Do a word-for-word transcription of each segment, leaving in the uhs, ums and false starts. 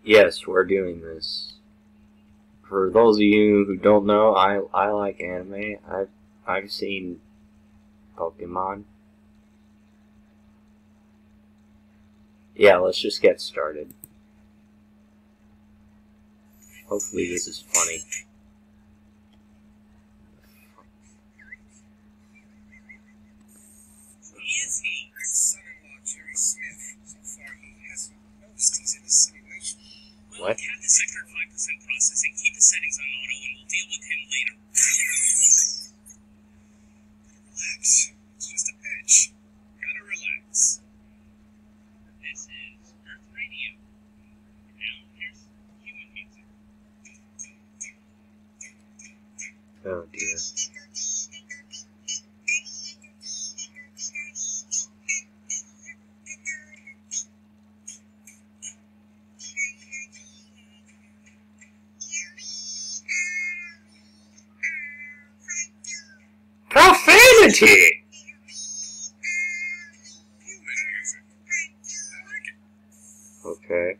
Yes, we're doing this. For those of you who don't know, I I like anime. I've I've seen Pokemon. Yeah, let's just get started. Hopefully this is funny. Is he? Son-in-law Jerry Smith. So far he hasn't noticed he's in a simulation. What? Well, have the sector at five percent processing, keep the settings on auto, and we'll deal with him later. Relax. It's just a pitch. Gotta relax. This is Earth Radio. Now, here's human music. Oh dear. Profanity! Human music. I like it. Okay.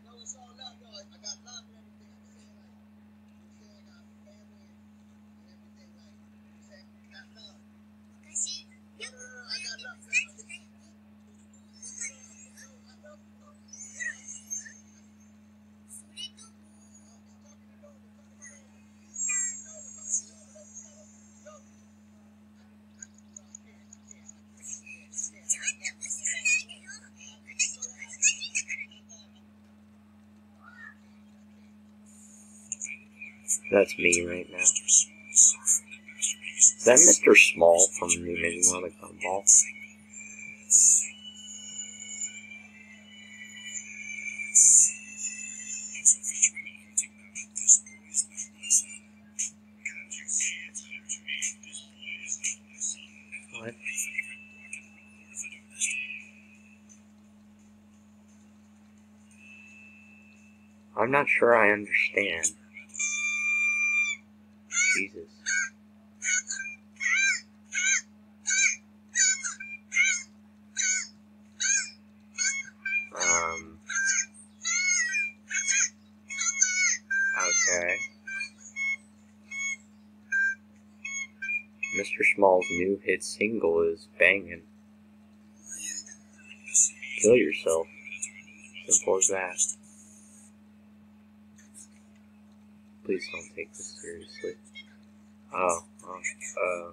That's me right now. Is that Mister Small from New Minion on the Gumball? What? I'm not sure I understand. Jesus. Um. Okay. Mister Small's new hit single is banging. Kill yourself. Simple as that. Please don't take this seriously. Oh, oh, uh.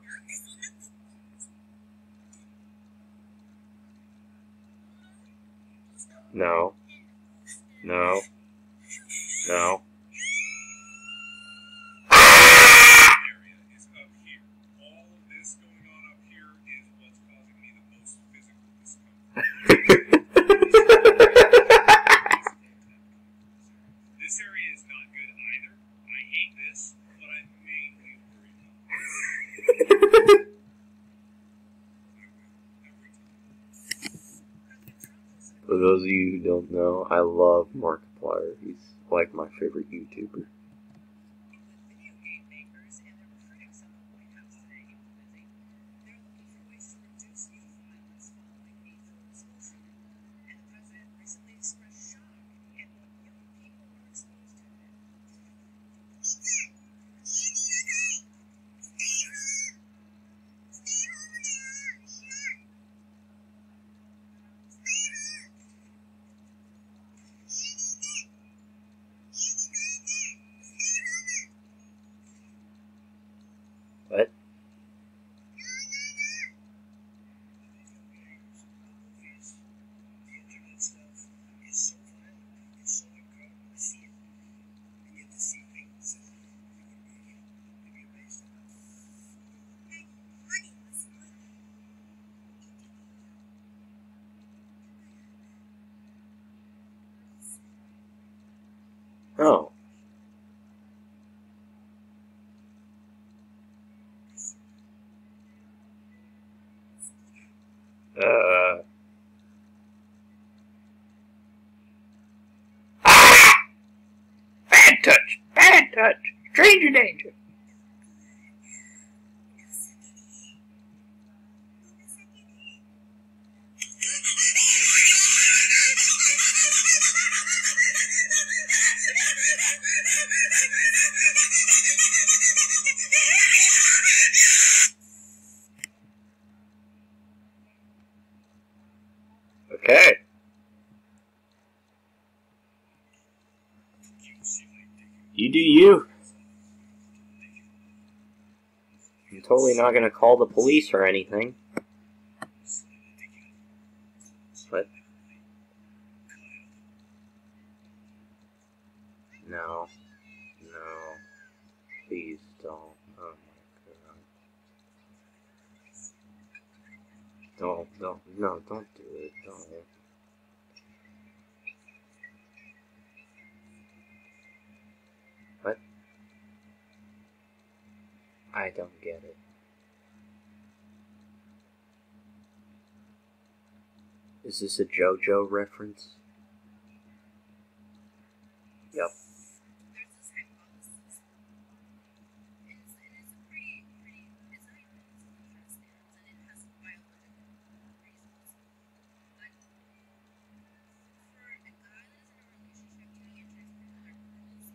No. No. No. This area is not good either. I hate this, but I'm mainly worried about For those of you who don't know, I love Markiplier. He's like my favorite YouTuber. Video game makers and their critics at the White House today implementing. They're looking for ways to reduce youth violence following a film explosion. And the president recently expressed shock at what young people are exposed to now. What? Oh. Uh. Ah! Bad touch! Bad touch! Stranger danger! You do you. I'm totally not gonna call the police or anything. But no, no, please don't. Oh my god! Don't, don't, no, don't do it. Don't. What? I don't get it. Is this a JoJo reference? Yep. There's this hypothesis, and it's, and it's a pretty, pretty, it's not even it's interesting, and it has biological reasons. But for a guy that is in a relationship and he enters with other girls,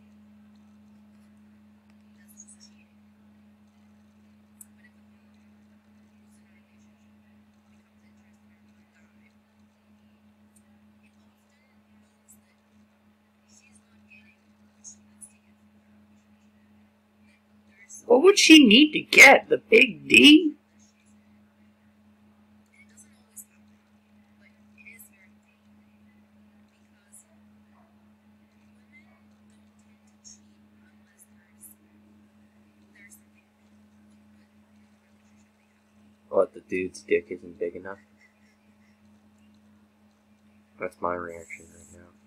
that's just cheating. But if a girl who's in a relationship becomes interested in a guy, it often means that she's not getting what she needs to get from the relationship. That there's What would she need to get? The big D? and it doesn't always happen, but it is very common because women don't tend to cheat unless there's there's something wrong with the relationship they have. What, the dude's dick isn't big enough? That's my reaction right now.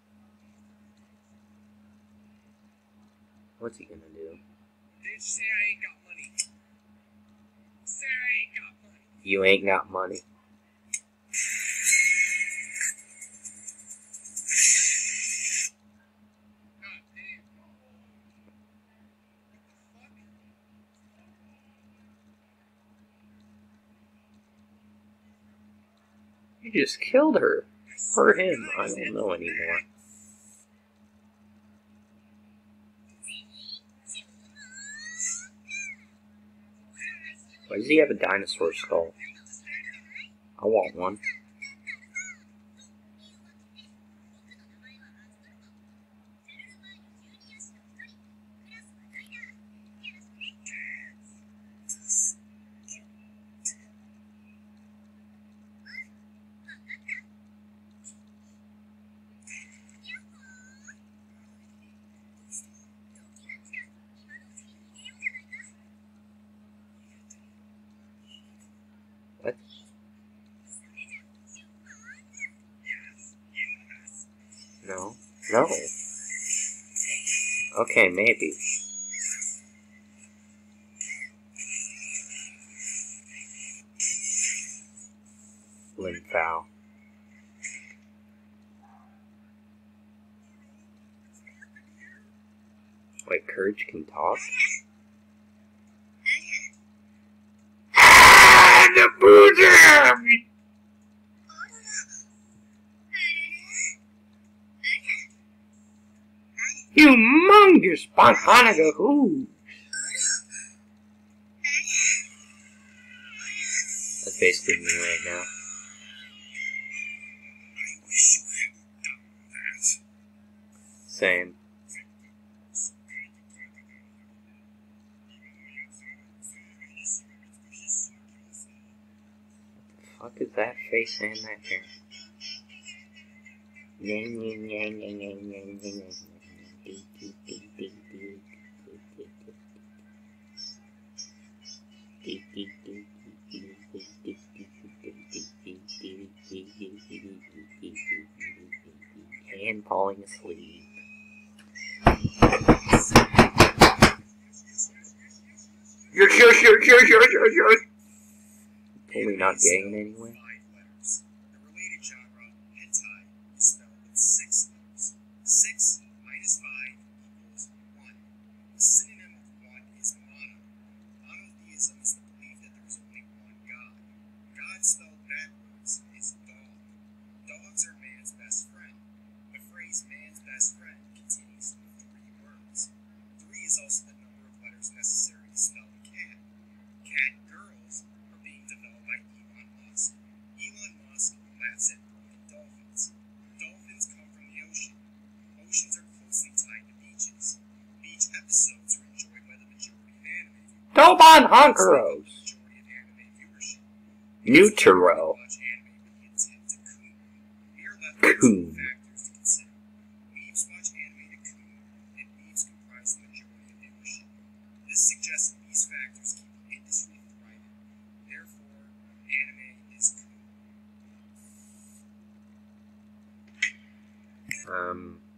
What's he gonna do? Bitch, say I ain't got money. Say I ain't got money. You ain't got money. God damn. What the fuck? You just killed her. Or him. I don't know anymore. Why does he have a dinosaur skull? I want one. What? No. No. Okay, maybe. Lin Fowl. Wait, Courage can talk? Ah, the Buddha! Humongous Bonhanaga Who? That's basically me right now. I wish you hadn't done that. Same. What the fuck is that face and that hair? And falling asleep. Yes, yes, yes, yes, yes, yes, yes. Totally not gay in any way. Five letters. The related genre, hentai, is spelled with six letters. Six minus five equals one. The synonym of one is mono. Monotheism is the belief that there is only one God. God spelled backwards is dog. Dogs are man's best friend. The phrase man's best friend continues with three words. Three is also the number of letters necessary to spell cat. Cat girls are being developed by Elon Musk. Elon Musk laughs at broken dolphins. Dolphins come from the ocean. Oceans are closely tied to Goban Honkeros. Majority of anime viewership. Nutero. Watch anime with the intent to coon. We are left with Coon. two factors to consider. Weebs watch anime to coon, and weebs comprise the majority of viewership. This suggests that these factors keep the industry thriving. Therefore, anime is coon. Um.